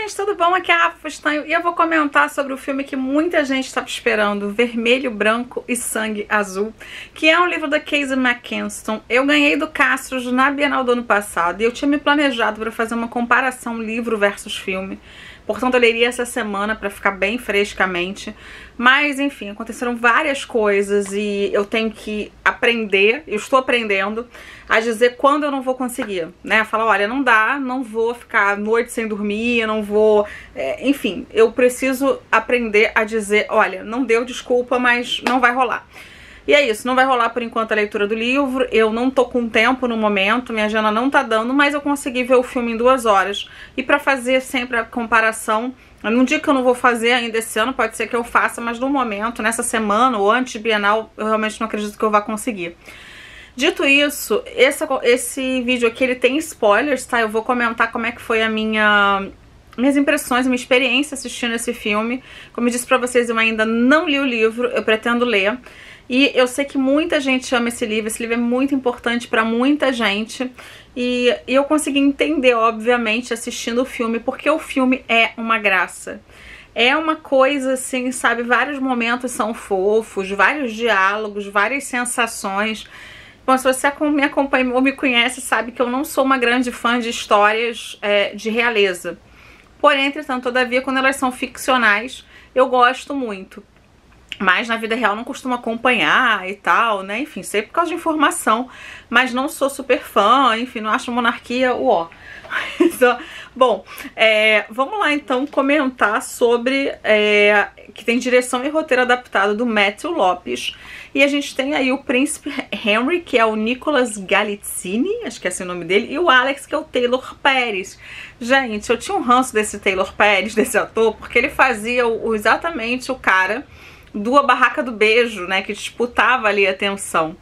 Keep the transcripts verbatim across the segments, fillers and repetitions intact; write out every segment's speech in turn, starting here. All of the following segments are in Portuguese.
gente, tudo bom? Aqui é a Rafa Fustanho e eu vou comentar sobre o filme que muita gente estava esperando, Vermelho, Branco e Sangue Azul, que é um livro da Casey McKinston. Eu ganhei do Castro na Bienal do ano passado e eu tinha me planejado para fazer uma comparação livro versus filme. Portanto, eu leria essa semana para ficar bem frescamente. Mas, enfim, aconteceram várias coisas e eu tenho que aprender, eu estou aprendendo a dizer quando eu não vou conseguir, né? Falar, olha, não dá, não vou ficar noite sem dormir, não vou... É, enfim, eu preciso aprender a dizer, olha, não deu, desculpa, mas não vai rolar. E é isso, não vai rolar por enquanto a leitura do livro, eu não tô com tempo no momento, minha agenda não tá dando, mas eu consegui ver o filme em duas horas. E pra fazer sempre a comparação, num dia que eu não vou fazer ainda esse ano, pode ser que eu faça, mas no momento, nessa semana ou antes de Bienal, eu realmente não acredito que eu vá conseguir. Dito isso, esse, esse vídeo aqui ele tem spoilers, tá? Eu vou comentar como é que foi a minha... minhas impressões, minha experiência assistindo esse filme. Como eu disse pra vocês, eu ainda não li o livro, eu pretendo ler. E eu sei que muita gente ama esse livro, esse livro é muito importante pra muita gente. E, e eu consegui entender, obviamente, assistindo o filme, porque o filme é uma graça. É uma coisa assim, sabe, vários momentos são fofos, vários diálogos, várias sensações. Bom, se você me acompanha ou me conhece, sabe que eu não sou uma grande fã de histórias é, de realeza. Porém, entretanto, todavia, quando elas são ficcionais, eu gosto muito. Mas na vida real não costumo acompanhar e tal, né? Enfim, sei por causa de informação, mas não sou super fã, enfim, não acho Monarquia o ó. Bom, é, vamos lá então comentar sobre é, que tem direção e roteiro adaptado do Matthew Lopes. E a gente tem aí o Príncipe Henry, que é o Nicholas Galitzine, acho que é esse o nome dele, e o Alex, que é o Taylor Pérez. Gente, eu tinha um ranço desse Taylor Pérez, desse ator, porque ele fazia o, o, exatamente o cara do A Barraca do Beijo, né, que disputava ali a atenção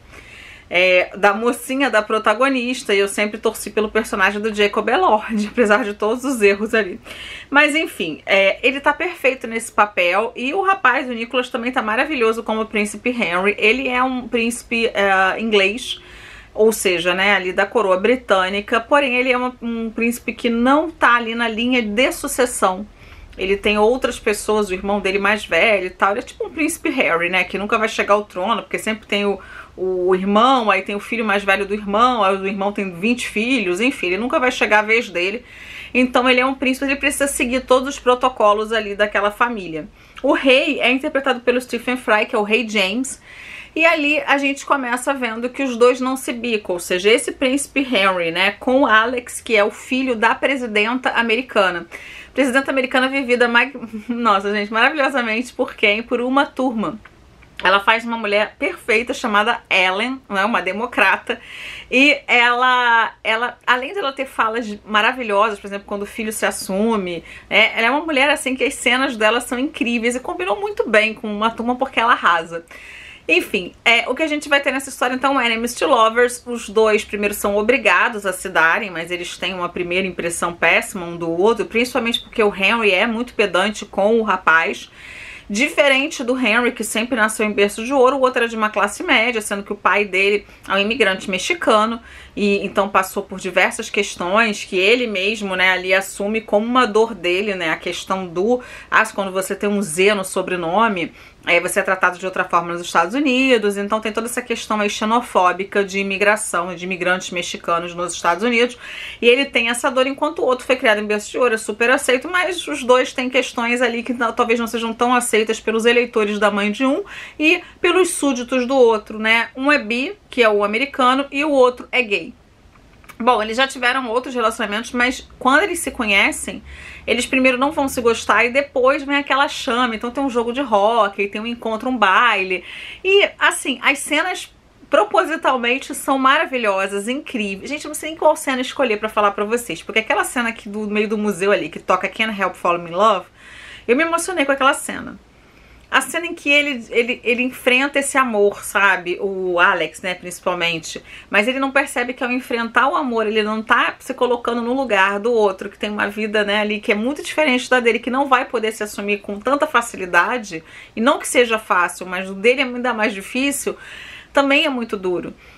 é, da mocinha, da protagonista, e eu sempre torci pelo personagem do Jacob Elord, apesar de todos os erros ali. Mas enfim, é, ele tá perfeito nesse papel, e o rapaz, o Nicholas, também tá maravilhoso como o Príncipe Henry. Ele é um príncipe é, inglês, ou seja, né, ali da coroa britânica, porém ele é uma, um príncipe que não tá ali na linha de sucessão. Ele tem outras pessoas, o irmão dele mais velho e tal. Ele é tipo um príncipe Harry, né? Que nunca vai chegar ao trono, porque sempre tem o, o irmão, aí tem o filho mais velho do irmão, aí o irmão tem vinte filhos, enfim, ele nunca vai chegar a vez dele. Então ele é um príncipe, ele precisa seguir todos os protocolos ali daquela família. O rei é interpretado pelo Stephen Fry, que é o rei James. E ali a gente começa vendo que os dois não se bicam, ou seja, esse príncipe Henry, né, com o Alex, que é o filho da presidenta americana. Presidenta americana vivida, nossa gente, maravilhosamente por quem? Por uma turma. Ela faz uma mulher perfeita chamada Ellen, né, uma democrata, e ela, ela, além de ela ter falas maravilhosas, por exemplo, quando o filho se assume, né, ela é uma mulher assim que as cenas dela são incríveis e combinou muito bem com uma turma porque ela arrasa. Enfim, é, o que a gente vai ter nessa história então é Enemies to Lovers. Os dois primeiro são obrigados a se darem, mas eles têm uma primeira impressão péssima um do outro, principalmente porque o Henry é muito pedante com o rapaz. Diferente do Henry, que sempre nasceu em berço de ouro, o outro era de uma classe média, sendo que o pai dele é um imigrante mexicano, e então passou por diversas questões que ele mesmo, né, ali assume como uma dor dele, né, a questão do, ah, quando você tem um Z no sobrenome, aí você é tratado de outra forma nos Estados Unidos, então tem toda essa questão aí xenofóbica de imigração, de imigrantes mexicanos nos Estados Unidos, e ele tem essa dor, enquanto o outro foi criado em berço de ouro, é super aceito, mas os dois têm questões ali que não, talvez não sejam tão aceitas pelos eleitores da mãe de um e pelos súditos do outro, né? Um é bi, que é o americano, e o outro é gay. Bom, eles já tiveram outros relacionamentos, mas quando eles se conhecem, eles primeiro não vão se gostar e depois vem aquela chama. Então tem um jogo de hóquei, tem um encontro, um baile. E, assim, as cenas propositalmente são maravilhosas, incríveis. Gente, eu não sei nem qual cena escolher pra falar pra vocês, porque aquela cena aqui do meio do museu ali, que toca Can't Help Falling in Love, eu me emocionei com aquela cena. A cena em que ele, ele, ele enfrenta esse amor, sabe? O Alex, né, principalmente. Mas ele não percebe que ao enfrentar o amor, ele não tá se colocando no lugar do outro, que tem uma vida, né, ali que é muito diferente da dele, que não vai poder se assumir com tanta facilidade. E não que seja fácil, mas o dele é ainda mais difícil. Também é muito duro.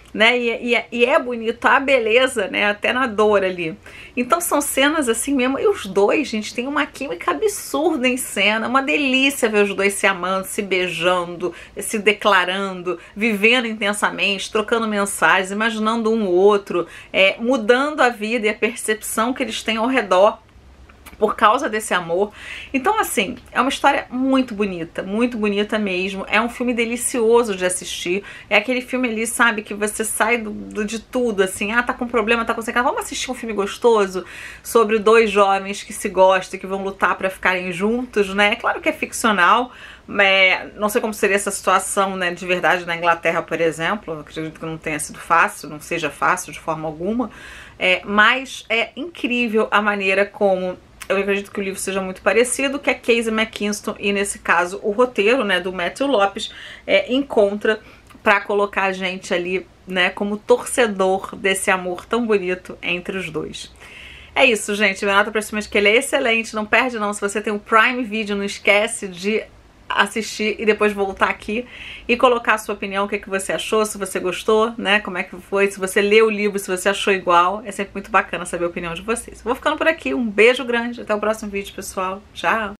né? E, e, e é bonito a beleza, né? Até na dor ali. Então são cenas assim mesmo. E os dois, gente, tem uma química absurda em cena. Uma delícia ver os dois se amando, se beijando, se declarando, vivendo intensamente, trocando mensagens, imaginando um outro, é, mudando a vida e a percepção que eles têm ao redor por causa desse amor. Então, assim, é uma história muito bonita, muito bonita mesmo. É um filme delicioso de assistir. É aquele filme ali, sabe, que você sai do, do, de tudo, assim, ah, tá com problema, tá com sequela. Vamos assistir um filme gostoso sobre dois jovens que se gostam, que vão lutar pra ficarem juntos, né? É claro que é ficcional, é, não sei como seria essa situação, né, de verdade na Inglaterra, por exemplo. Acredito que não tenha sido fácil, não seja fácil de forma alguma. É, mas é incrível a maneira como eu acredito que o livro seja muito parecido, que a Casey McKinston e, nesse caso, o roteiro, né, do Matthew Lopes, é, encontra para colocar a gente ali, né, como torcedor desse amor tão bonito entre os dois. É isso, gente. Minha nota pra cima é que ele é excelente. Não perde não. Se você tem o Prime Video, não esquece de assistir e depois voltar aqui e colocar a sua opinião, o que, que você achou, se você gostou, né, como é que foi, se você leu o livro, se você achou igual. É sempre muito bacana saber a opinião de vocês. Vou ficando por aqui, um beijo grande, até o próximo vídeo, pessoal. Tchau!